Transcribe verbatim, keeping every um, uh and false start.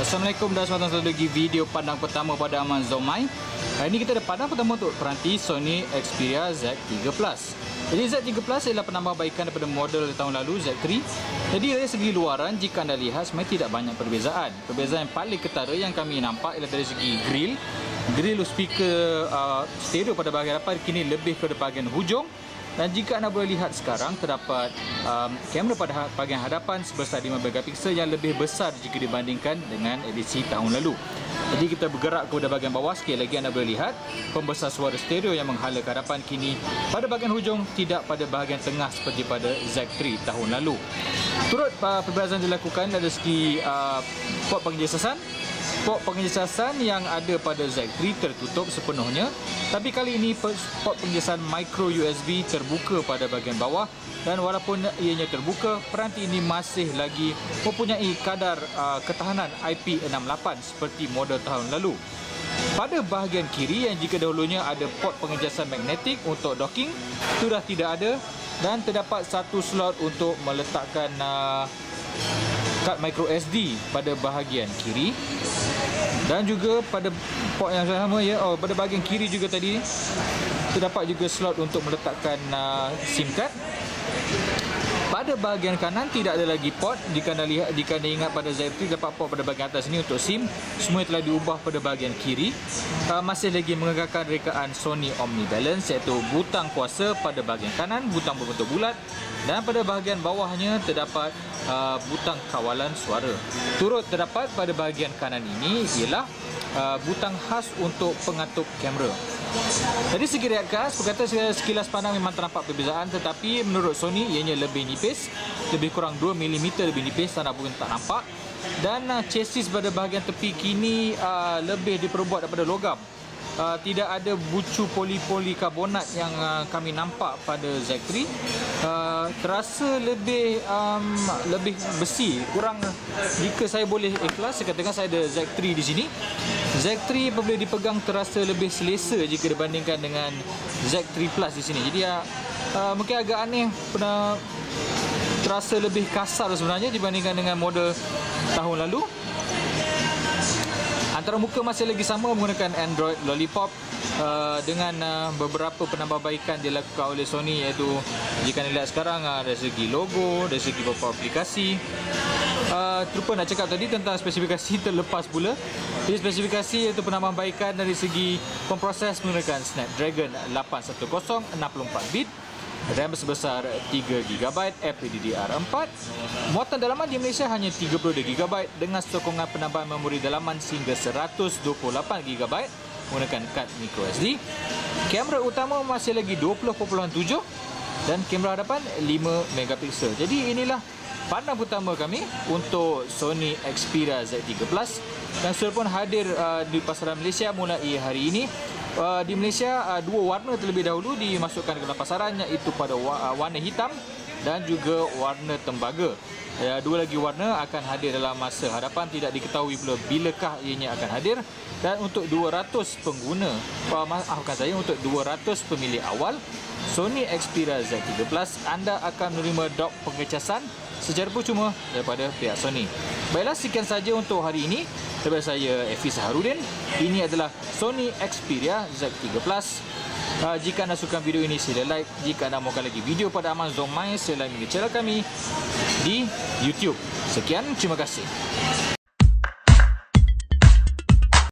Assalamualaikum dan selamat datang lagi video pandang pertama pada Aman Zomai. Hari ini kita ada pandang pertama untuk peranti Sony Xperia Z tiga Plus. Jadi Z tiga Plus adalah penambahbaikan daripada model tahun lalu Z tiga. Jadi dari segi luaran, jika anda lihat sebenarnya tidak banyak perbezaan. Perbezaan yang paling ketara yang kami nampak ialah dari segi grill. Grill speaker uh, stereo pada bahagian hadapan kini lebih ke bahagian hujung. Dan jika anda boleh lihat sekarang, terdapat um, kamera pada bahagian hadapan sebesar lima megapiksel yang lebih besar jika dibandingkan dengan edisi tahun lalu. Jadi kita bergerak kepada bahagian bawah, sekali lagi anda boleh lihat pembesar suara stereo yang menghala ke hadapan kini pada bahagian hujung, tidak pada bahagian tengah seperti pada Z tiga tahun lalu. Turut uh, perbezaan dilakukan dari segi uh, port pengejasasan. Port pengejasasan yang ada pada Z tiga tertutup sepenuhnya, tapi kali ini port pengejasan micro U S B terbuka pada bahagian bawah, dan walaupun ianya terbuka, peranti ini masih lagi mempunyai kadar uh, ketahanan I P enam lapan seperti model tahun lalu. Pada bahagian kiri yang jika dahulunya ada port pengejasan magnetik untuk docking, sudah tidak ada, dan terdapat satu slot untuk meletakkan uh, kad micro S D pada bahagian kiri. Dan juga pada port yang sama ya, oh, pada bahagian kiri juga tadi terdapat juga slot untuk meletakkan uh, SIM card. Pada bahagian kanan tidak ada lagi port. Jika anda lihat, jika anda ingat pada Z tiga dapat port pada bahagian atas ini untuk SIM, semua telah diubah pada bahagian kiri. Uh, masih lagi mengekalkan rekaan Sony Omnibalance, iaitu butang kuasa pada bahagian kanan, butang berbentuk bulat, dan pada bahagian bawahnya terdapat uh, butang kawalan suara. Turut terdapat pada bahagian kanan ini ialah uh, butang khas untuk pengatup kamera. Dari segi rehat khas, berkata sekilas pandang memang terdapat perbezaan, tetapi menurut Sony ianya lebih nipis, lebih kurang dua milimeter lebih nipis, tanda pun tak nampak. Dan uh, chassis pada bahagian tepi kini uh, lebih diperbuat daripada logam. Uh, tidak ada bucu poli-poli karbonat yang uh, kami nampak pada Z tiga. Uh, terasa lebih um, lebih besi. Kurang, jika saya boleh ikhlas, saya katakan saya ada Z tiga di sini. Z tiga apabila dipegang terasa lebih selesa jika dibandingkan dengan Z tiga Plus di sini. Jadi uh, uh, mungkin agak aneh, pernah terasa lebih kasar sebenarnya dibandingkan dengan model tahun lalu. Antara muka masih lagi sama menggunakan Android Lollipop uh, dengan uh, beberapa penambahbaikan dilakukan oleh Sony, iaitu jika anda lihat sekarang uh, dari segi logo, dari segi beberapa aplikasi. Uh, terlupa nak cakap tadi tentang spesifikasi, terlepas pula. Jadi spesifikasi iaitu penambahbaikan dari segi pemproses menggunakan Snapdragon lapan satu kosong enam puluh empat bit, RAM sebesar tiga giga byte, F P D D R empat. Muatan dalaman di Malaysia hanya tiga puluh dua giga byte dengan sokongan penambahan memori dalaman sehingga seratus dua puluh lapan giga byte menggunakan kad micro S D. Kamera utama masih lagi dua puluh perpuluhan tujuh dan kamera hadapan lima megapiksel. Jadi inilah pandang pertama kami untuk Sony Xperia Z tiga Plus, dan sudah pun hadir uh, di pasaran Malaysia mulai hari ini. Uh, di Malaysia uh, dua warna terlebih dahulu dimasukkan ke dalam pasaran, iaitu pada wa- uh, warna hitam dan juga warna tembaga. Uh, dua lagi warna akan hadir dalam masa hadapan, tidak diketahui pula bilakah ianya akan hadir. Dan untuk dua ratus pengguna, uh, maafkan saya, untuk dua ratus pemilik awal Sony Xperia Z tiga Plus, anda akan menerima dock pengecasan secara percuma daripada pihak Sony. Baiklah, sekian saja untuk hari ini daripada saya, Efis Harudin. Ini adalah Sony Xperia Z tiga Plus. Uh, jika anda suka video ini, sila like. Jika anda mahukan lagi video pada Aman Zomai, sila like channel kami di YouTube. Sekian, terima kasih.